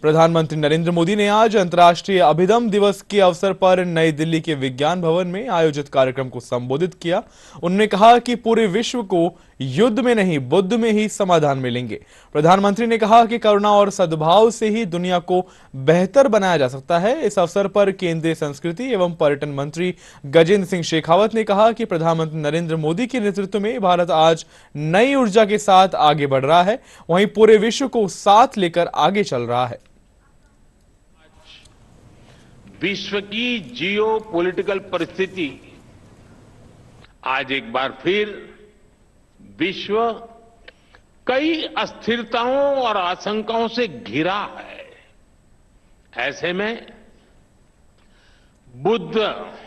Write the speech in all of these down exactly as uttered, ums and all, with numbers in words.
प्रधानमंत्री नरेंद्र मोदी ने आज अंतर्राष्ट्रीय अभिदम दिवस के अवसर पर नई दिल्ली के विज्ञान भवन में आयोजित कार्यक्रम को संबोधित किया। उन्होंने कहा कि पूरे विश्व को युद्ध में नहीं बुद्ध में ही समाधान मिलेंगे। प्रधानमंत्री ने कहा कि करुणा और सद्भाव से ही दुनिया को बेहतर बनाया जा सकता है। इस अवसर पर केंद्रीय संस्कृति एवं पर्यटन मंत्री गजेंद्र सिंह शेखावत ने कहा कि प्रधानमंत्री नरेंद्र मोदी के नेतृत्व में भारत आज नई ऊर्जा के साथ आगे बढ़ रहा है, वहीं पूरे विश्व को साथ लेकर आगे चल रहा है। विश्व की जियो पॉलिटिकल परिस्थिति आज एक बार फिर विश्व कई अस्थिरताओं और आशंकाओं से घिरा है। ऐसे में बुद्ध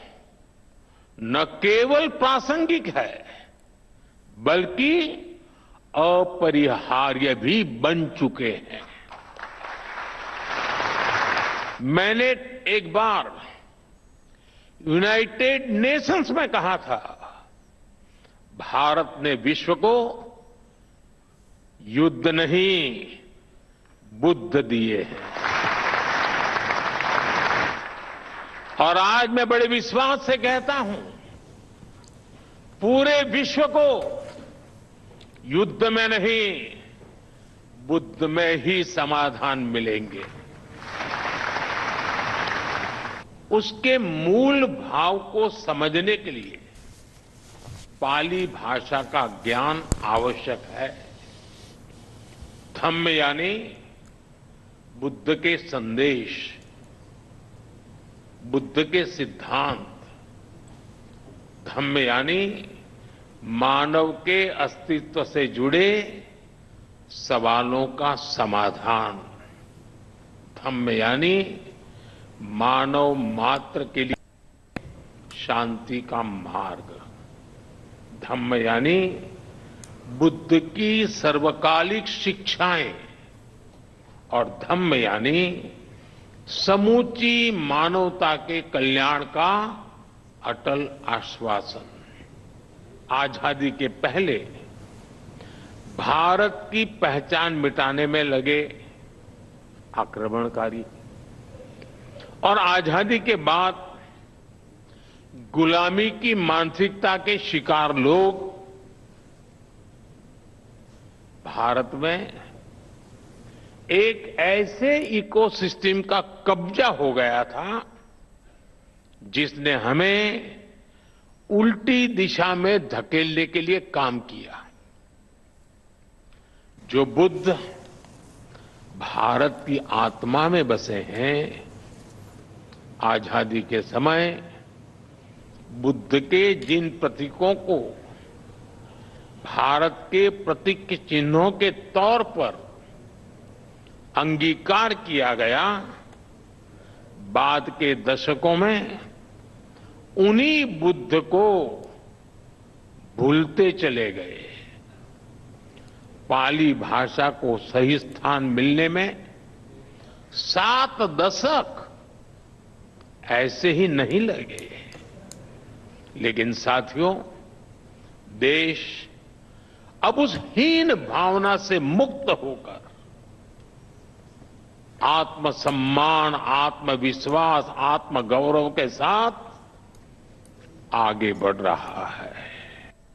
न केवल प्रासंगिक है बल्कि अपरिहार्य भी बन चुके हैं। मैंने एक बार यूनाइटेड नेशंस में कहा था, भारत ने विश्व को युद्ध नहीं बुद्ध दिए हैं। और आज मैं बड़े विश्वास से कहता हूं, पूरे विश्व को युद्ध में नहीं बुद्ध में ही समाधान मिलेंगे। उसके मूल भाव को समझने के लिए पाली भाषा का ज्ञान आवश्यक है। धम्म यानी बुद्ध के संदेश, बुद्ध के सिद्धांत। धम्म यानी मानव के अस्तित्व से जुड़े सवालों का समाधान। धम्म यानी मानव मात्र के लिए शांति का मार्ग। धम्म यानी बुद्ध की सर्वकालिक शिक्षाएं और धम्म यानी समूची मानवता के कल्याण का अटल आश्वासन। आजादी के पहले भारत की पहचान मिटाने में लगे आक्रमणकारी और आजादी के बाद गुलामी की मानसिकता के शिकार लोग भारत में एक ऐसे इकोसिस्टम का कब्जा हो गया था जिसने हमें उल्टी दिशा में धकेलने के लिए काम किया। जो बुद्ध भारत की आत्मा में बसे हैं, आजादी के समय बुद्ध के जिन प्रतीकों को भारत के प्रतीक चिन्हों के तौर पर अंगीकार किया गया, बाद के दशकों में उन्हीं बुद्ध को भूलते चले गए। पाली भाषा को सही स्थान मिलने में सात दशक ऐसे ही नहीं लगे, लेकिन साथियों, देश अब उस हीन भावना से मुक्त होकर आत्मसम्मान, आत्मविश्वास, आत्मगौरव के साथ आगे बढ़ रहा है।